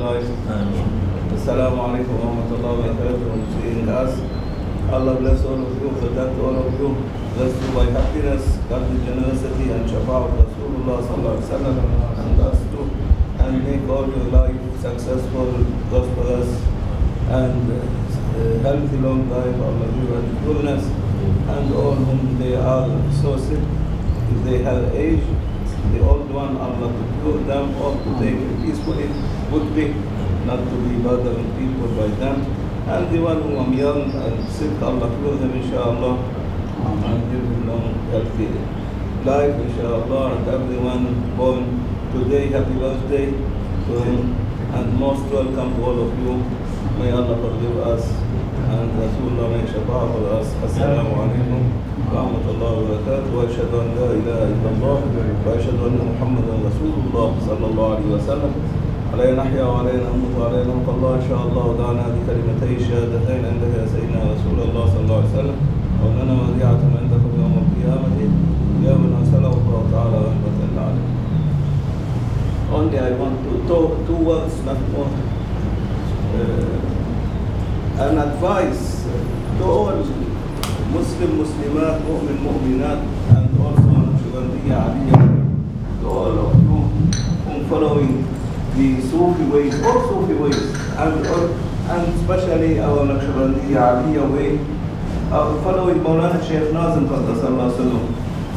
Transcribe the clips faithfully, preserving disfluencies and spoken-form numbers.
life. Assalamu alaikum wa rahmatullahi wa barakatuh for seeing us. Allah bless all of you, protect all of you, bless you by happiness, godly generosity and shafa'a of Rasulullah sallallahu alaihi wasallam and us too, and make all your life successful, prosperous, and uh, healthy long life, Allah give and goodness, and all whom they are so sick, if they have age, the old one, Allah to cure them or to take it peacefully, would be not to be bothering people by them. And the one who are young and sick, Allah cure them, inshallah, and give them long, healthy life, inshallah. And everyone born today, happy birthday to him, and most welcome to all of you. May Allah forgive us, and Rasulullah may shafa'a for us. Assalamu alaikum wa rahmatullahi wa barakatuh. Wa ashhadu an la ilaha illallah wa ashhadu anna Muhammadan Rasulullah sallallahu alaihi wa sallam. علينا نحيا وعلينا نموت وعلينا نلقى الله إن شاء الله. ودعنا بكلمتي الشهادتين عندك يا سيدنا رسول الله صلى الله عليه وسلم، ولنا وديعة عندكم يوم القيامة يا من أرسله الله تعالى رحمة للعالمين. Only I want to talk two words, not more. Uh, an advice to all Muslim, Muslimat, Mu'min, Mu'minat, and also Naqshbandiyya, Aliyah, to all of you who following the Sufi ways, all Sufi ways, and, and especially our Naqshbandiyya, Aliyah way, uh, following Mawlana Shaykh Nazim Qaddasallahu Sallam.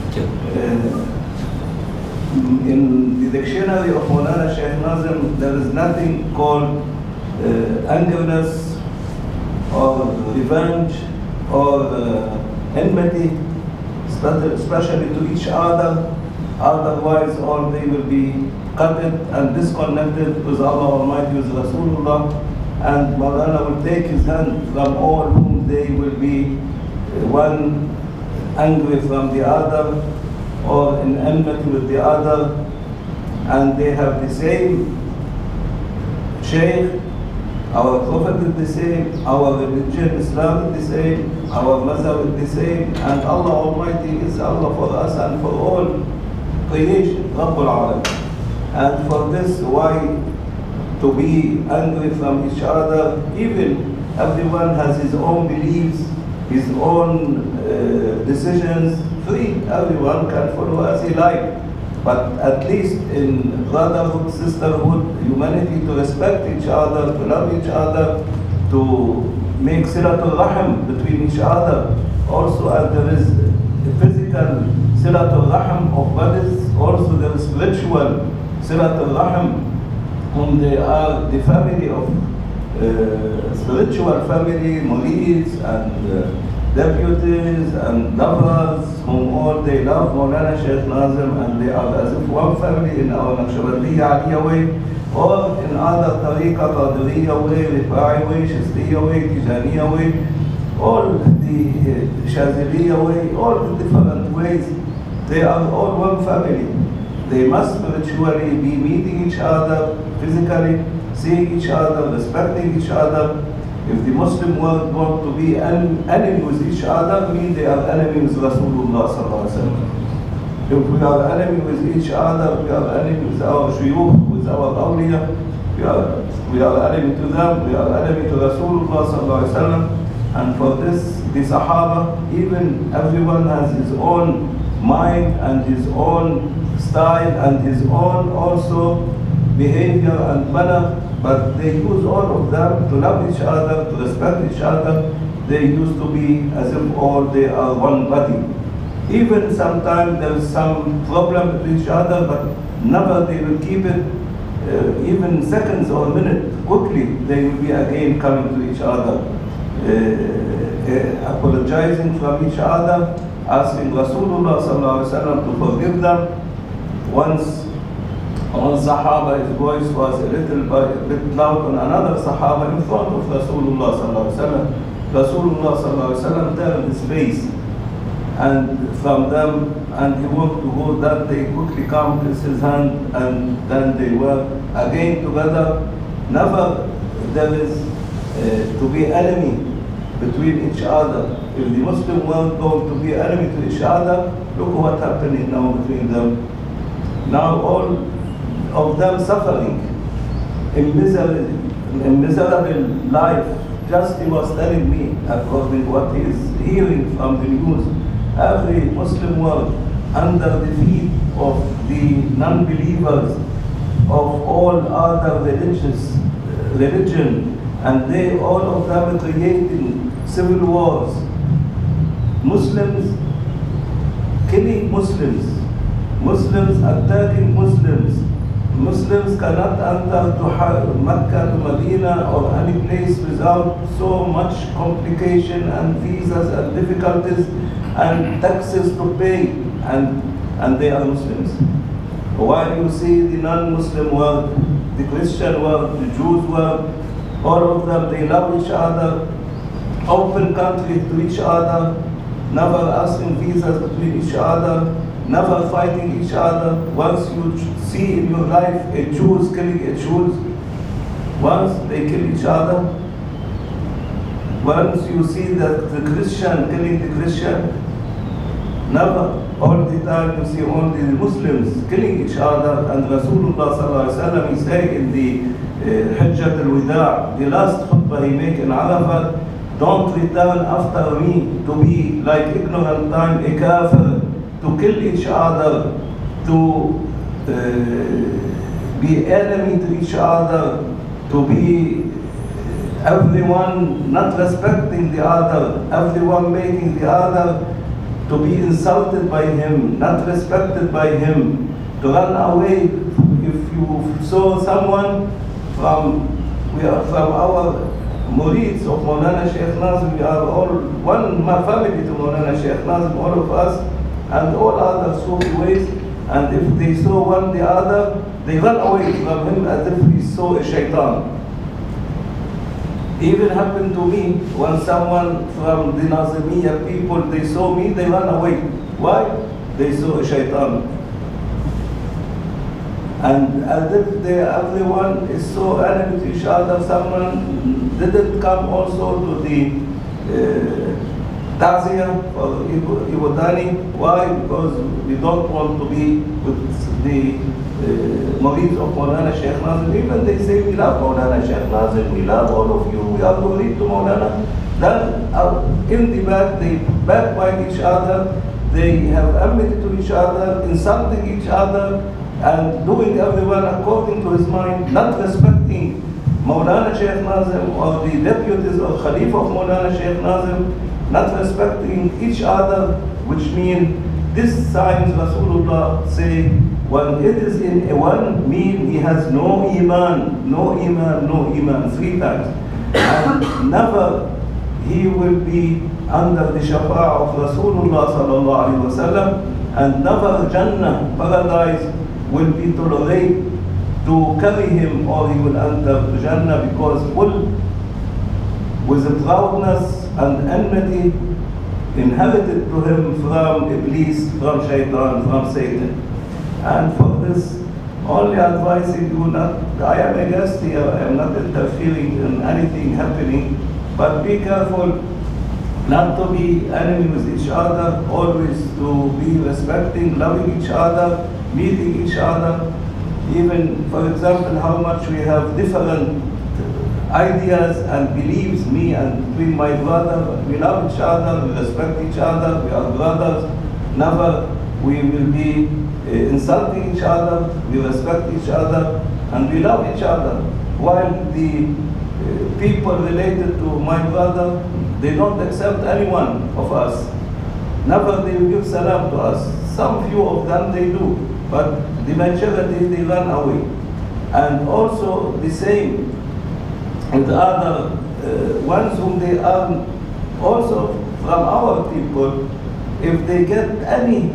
In the dictionary of Mawlana Shaykh Nazim, there is nothing called uh, angerness or revenge or uh, enmity, especially to each other. Otherwise, all they will be cut and disconnected with Allah Almighty, with Rasulullah, and Mawlana will take his hand from all whom they will be one angry from the other or in enmity with the other, and they have the same Shaykh. Our Prophet is the same, our religion, Islam is the same, our Mazhab is the same, and Allah Almighty is Allah for us and for all creation, Rabbul Alam. And for this, why to be angry from each other? Even everyone has his own beliefs, his own uh, decisions, free, everyone can follow as he likes. But at least in brotherhood, sisterhood, humanity, to respect each other, to love each other, to make silatul rahim between each other. Also, as there is physical silatul rahim of bodies, also there is spiritual silatul rahim, whom they are the family of uh, spiritual family, murids and uh, deputies and lovers, whom all they love Mawlana Shaykh Nazim, and they are as if one family in our Naqshbandiyya Aliyah way, or in other Tariqa, Qadiriyya way, Rifa'i way, Shistiyya way, Tijaniyya way, all the Shaziliyya way, all the different ways, they are all one family. They must spiritually be meeting each other, physically seeing each other, respecting each other. If the Muslim world want to be an enemy with each other, mean they are enemies with Rasulullah sallallahu alaihi wasallam. If we are enemy with each other, we are enemy with our shuyukh, with our awliya, we are, we are enemy to them, we are enemy to Rasulullah sallallahu alaihi wasallam. And for this, the Sahaba, even everyone has his own mind and his own style and his own also behavior and manner, but they use all of them to love each other, to respect each other. They used to be as if all they are one body. Even sometimes there is some problem with each other, but never they will keep it uh, even seconds or minutes. Quickly they will be again coming to each other, uh, uh, apologizing from each other, asking Rasulullah sallallahu alaihi wasallam to forgive them. Once one Sahaba, his voice was a little bit loud on another Sahaba in front of Rasulullah sallallahu alaihi wasallam. Rasulullah sallallahu alaihi wasallam turned his face and from them, and he walked to go that they quickly come, kiss his hand, and then they were again together. Never there is uh, to be enemy between each other. If the Muslim world going to be enemy to each other, look what's happening now between them. Now all of them suffering. a miserable, a miserable life. Just he was telling me, according to what he is hearing from the news, every Muslim world under the feet of the non-believers of all other religious religion, and they all of them creating civil wars. Muslims killing Muslims, Muslims attacking Muslims. Muslims cannot enter to Mecca, to Medina, or any place without so much complication and visas and difficulties and taxes to pay, and, and they are Muslims. While you see the non-Muslim world, the Christian world, the Jews world, all of them, they love each other, open countries to each other, never asking visas between each other, never fighting each other. Once you see in your life a Jews killing a Jews, once they kill each other, once you see that the Christian killing the Christian, never. All the time you see only the Muslims killing each other. And Rasulullah sallallahu alaihi wasallam, he said in the uh, Hajjat al-Wida', the last khutbah he make in Arafat, don't return after me to be like ignorant time, a kafir, to kill each other, to uh, be enemy to each other, to be everyone not respecting the other, everyone making the other to be insulted by him, not respected by him, to run away. If you saw someone from, we are from our murids of Maulana Shaykh Nazim, we are all one family to Maulana Shaykh Nazim, all of us, and all other Sufi ways, and if they saw one the other, they run away from him as if he saw a shaitan. Even happened to me when someone from the Nazimiyya people, they saw me, they ran away. Why? They saw a shaitan. And as if they, everyone is so enemy to each other, someone didn't come also to the uh, Ta'ziyah or Ibudani. Why? Because we don't want to be with the uh, Murids of Maulana Shaykh Nazim. Even they say we love Maulana Shaykh Nazim, we love all of you, we are murid to Maulana. Then uh, in the back they backbite each other, they have enmity to each other, insulting each other, and doing everyone according to his mind, not respecting Maulana Shaykh Nazim or the deputies or Khalifa of Maulana Shaykh Nazim, not respecting each other, which means this signs Rasulullah say, when it is in a one mean he has no iman, no iman, no iman, three times. And never he will be under the shafa'ah of Rasulullah sallallahu alaihi wasallam, and never Jannah, paradise, will be tolerated to carry him, or he will enter the Jannah, because full with the proudness and enmity inherited to him from Iblis, from Shaitan, from Satan. And for this, only advising you not, I am a guest here, I am not interfering in anything happening, but be careful not to be enemy with each other, always to be respecting, loving each other, meeting each other. Even, for example, how much we have different ideas and beliefs, me and between my brother, we love each other, we respect each other, we are brothers. Never we will be uh, insulting each other, we respect each other, and we love each other. While the uh, people related to my brother, they don't accept anyone of us. Never they will give salam to us. Some few of them they do, but the majority they run away. And also the same with the other uh, ones whom they are also from our people. If they get any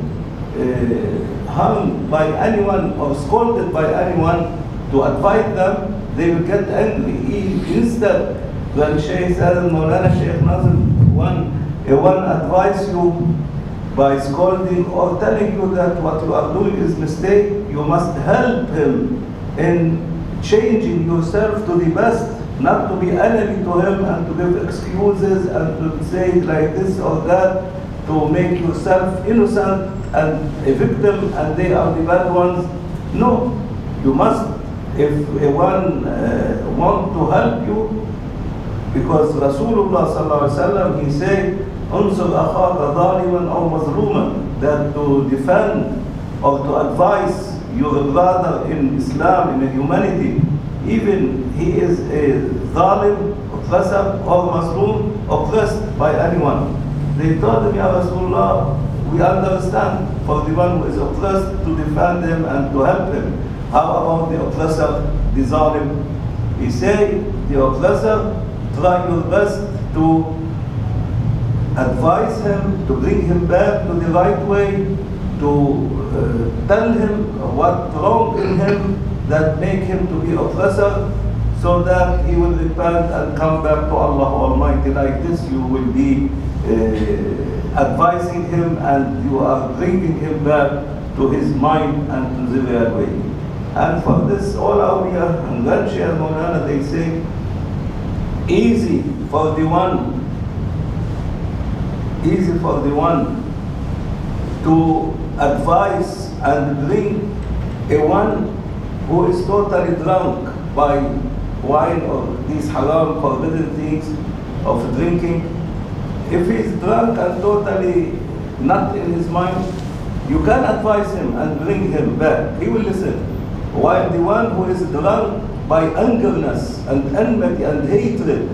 uh, harm by anyone or scolded by anyone, to advise them, they will get angry. Instead, when Shaykh says, Maulana Shaykh Nazim, one, one advise you by scolding or telling you that what you are doing is mistake, you must help him in changing yourself to the best, not to be enemy to him and to give excuses and to say like this or that, to make yourself innocent and a victim and they are the bad ones. No, you must if one uh, want to help you, because Rasulullah sallallahu alaihi wasallam, he said, "Unsur akhaka zaliman aw mazluman," that to defend or to advise your brother in Islam, in humanity, even he is a zalim, oppressor, or mazlum, oppressed by anyone. They told him, Ya Rasulullah, we understand for the one who is oppressed to defend him and to help him. How about the oppressor, the zalim? He said, the oppressor, try your best to advise him, to bring him back to the right way, to uh, tell him what's wrong in him that make him to be oppressor, so that he will repent and come back to Allah Almighty. Like this, you will be uh, advising him and you are bringing him back to his mind and to the real way. And for this, all awliya and Ganshi and Maulana, they say, easy for the one, easy for the one to advise and bring a one who is totally drunk by wine or these haram forbidden things of drinking. If he is drunk and totally not in his mind, you can advise him and bring him back. He will listen. While the one who is drunk by angerness and enmity and hatred,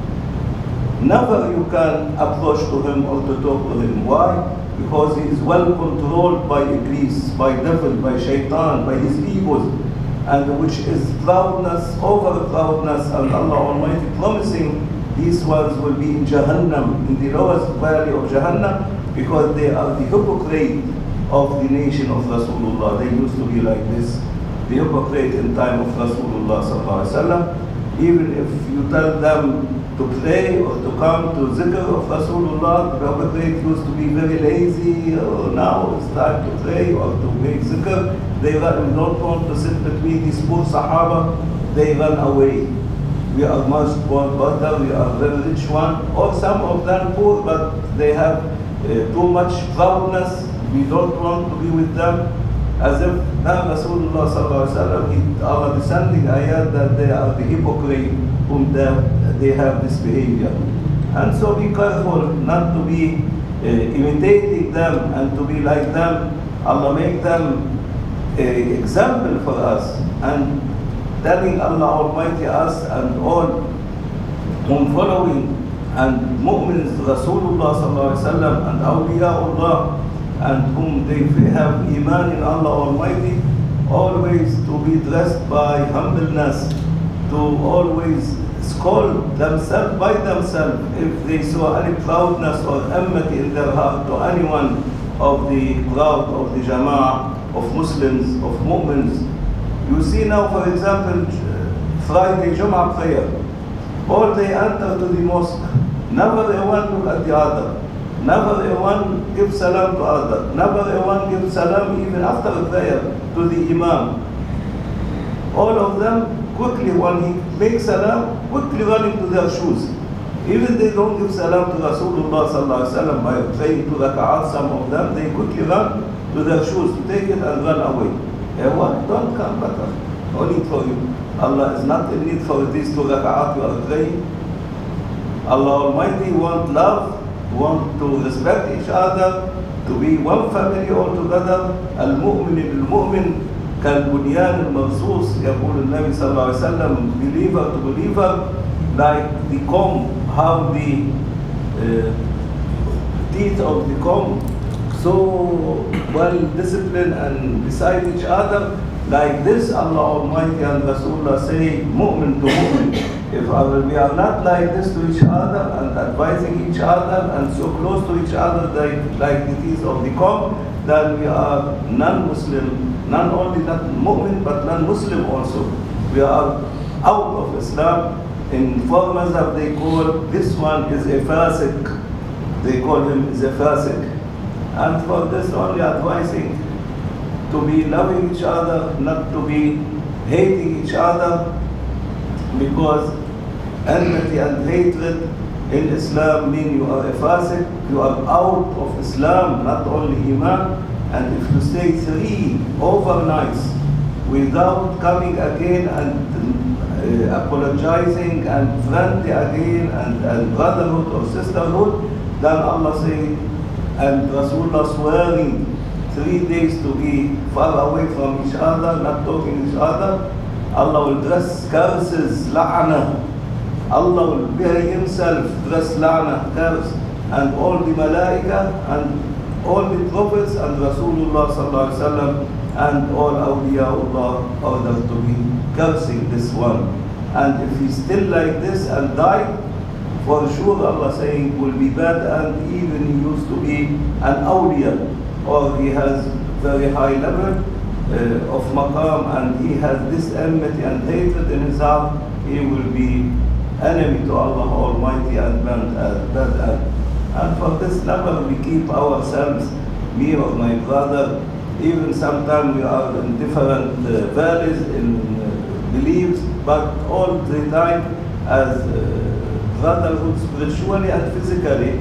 never you can approach to him or to talk to him. Why? Because he is well controlled by Iblis, by devil, by shaitan, by his egos, and which is proudness over proudness, and Allah Almighty promising these ones will be in Jahannam, in the lowest valley of Jahannam, because they are the hypocrite of the nation of Rasulullah. They used to be like this, the hypocrite in time of Rasulullah sallallahu alaihi wasallam. Even if you tell them to pray or to come to zikr of Rasulullah, the hypocrite used to be very lazy. Oh, now it's time to pray or to make zikr. They don't want to sit between these poor Sahaba. They run away. We are much better, we are very rich one. Or some of them poor, but they have uh, too much proudness. We don't want to be with them. As if now Rasulullah sallallahu alaihi wasallam, Allah descending ayat that they are the hypocrite whom they, they have this behavior. And so be careful not to be uh, imitating them and to be like them. Allah make them an example for us, and telling Allah Almighty us and all whom following and mu'mins Rasulullah sallallahu alaihi wasallam and awliyaullah and whom they have iman in Allah Almighty, always to be dressed by humbleness, to always scold themselves by themselves if they saw any proudness or enmity in their heart to anyone of the crowd of the jama'ah of Muslims, of mu'mins. You see now, for example, Friday Jum'ah prayer, all they enter to the mosque, never a one look at the other, never a one give salam to other, never a one give salam even after the prayer to the imam. All of them quickly, when he makes salam, quickly run into their shoes. Even they don't give salam to Rasulullah sallallahu alaihi wasallam by praying two raka'at, some of them, they quickly run to their shoes to take it and run away. Yeah, what? Don't come better. No need for you. Allah is not in need for these two raka'at you are praying. Allah Almighty want love, want to respect each other, to be one family altogether. Al-mu'min bil-mu'min kal-bunyan al-marsus, يقول النبي صلى الله عليه وسلم, believer to believer, like the comb, how the uh, teeth of the comb so well disciplined and beside each other. Like this, Allah Almighty and Rasulullah say, mu'min to mu'min. If our, we are not like this to each other and advising each other and so close to each other like, like the teeth of the comb, then we are non-Muslim, not only not mu'min but non-Muslim also. We are out of Islam. In four mazhab they call this one is a fasiq. They call him is a fasiq. And for this only advising to be loving each other, not to be hating each other, because enmity and hatred in Islam mean you are a fasiq, you are out of Islam, not only iman. And if you stay three overnights without coming again and uh, apologizing and friendly again and, and brotherhood or sisterhood, then Allah say, and Rasulullah swearing three days to be far away from each other, not talking to each other, Allah will dress curses, la'na. Allah will bury himself, dress la'na, curse, and all the malaika and all the prophets and Rasulullah sallallahu alaihi wasallam and all awliyaullah ordered to be cursing this one. And if he's still like this and died, for sure Allah saying will be bad, and even he used to be an awliya, or he has very high level uh, of maqam, and he has this enmity and hatred in his heart, he will be enemy to Allah Almighty and bad end. And for this level we keep ourselves, me or my brother, even sometimes we are in different uh, valleys in uh, beliefs, but all the time as uh, brotherhood spiritually and physically,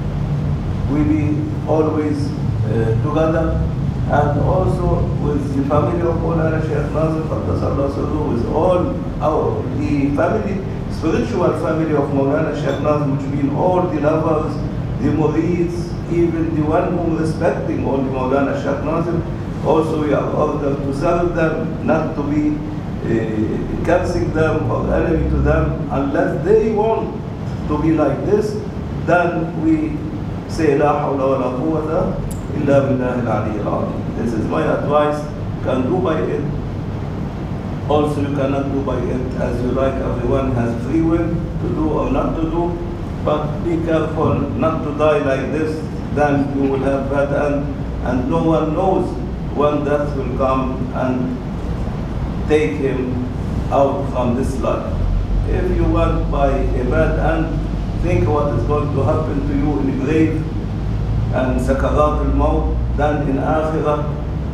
we be always uh, together. And also with the family of Maulana Shaykh Nazim, with all our, the family, spiritual family of Maulana Shaykh Nazim, which means all the lovers, the murids, even the one whom respecting all the Maulana Shaykh Nazim, also we are ordered to serve them, not to be uh, cursing them or enemy to them, unless they want to be like this. Then we say La hawla wa la quwwata illa billahi al-ali al-azim. This is my advice. You can do by it. Also you cannot do by it as you like. Everyone has free will to do or not to do. But be careful not to die like this, then you will have bad end, and no one knows when death will come and take him out from this life. If you want by a bad end, think what is going to happen to you in the grave and sakarat al-maut, then in akhirah.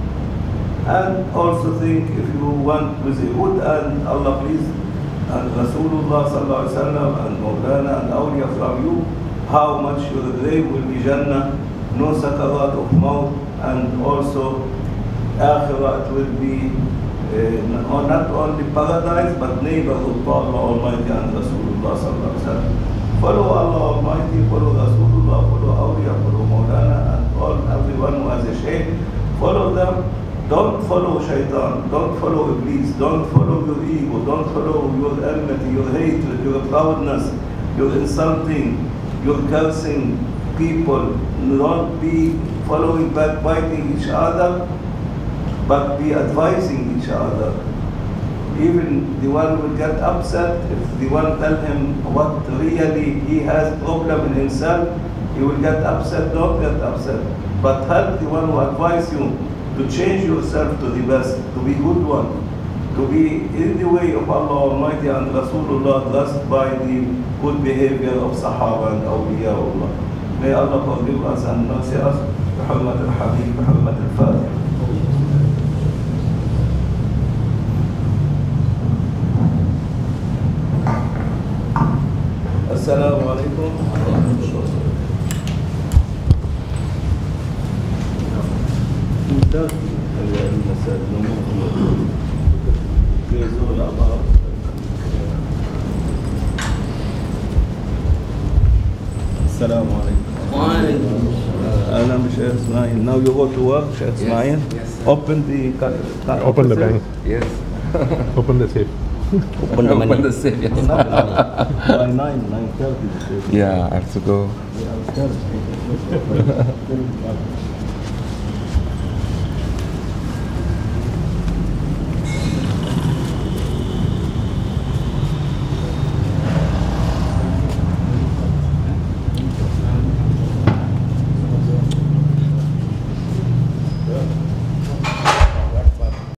And also think if you want with a good end, Allah please, and Rasulullah sallallahu alaihi wasallam and Maulana and awliya from you, how much your grave will be Jannah, no sakarat of maut, and also akhirah it will be uh, not only paradise but neighborhood to Allah Almighty and Rasulullah sallallahu alaihi wasallam. Follow Allah Almighty, follow Rasulullah, follow awliya, follow Maulana, and all everyone who has a shaykh, follow them. Don't follow shaitan, don't follow iblis, don't follow your ego, don't follow your enmity, your hatred, your proudness, your insulting, your cursing people. Don't be following, backbiting each other, but be advising each other. Even the one will get upset if the one tell him what really he has problem in himself, he will get upset. Don't get upset, but help the one who advise you to change yourself to the best, to be good one, to be in the way of Allah Almighty and Rasulullah, blessed by the good behavior of Sahaba and Awliyaullah. May Allah forgive us and mercy us. Muhammad al-Habib, Muhammad al-Fatih. Assalamu alaikum. Assalamu alaikum. I'm Shaykh Ismail. Now you go to work, Shaykh Ismail. Yes, yes. Open the Open the bank. Yes. Open the safe. Open the money. Open the safe. Yes. By nine, nine thirty. Yeah, I have to go. Yeah,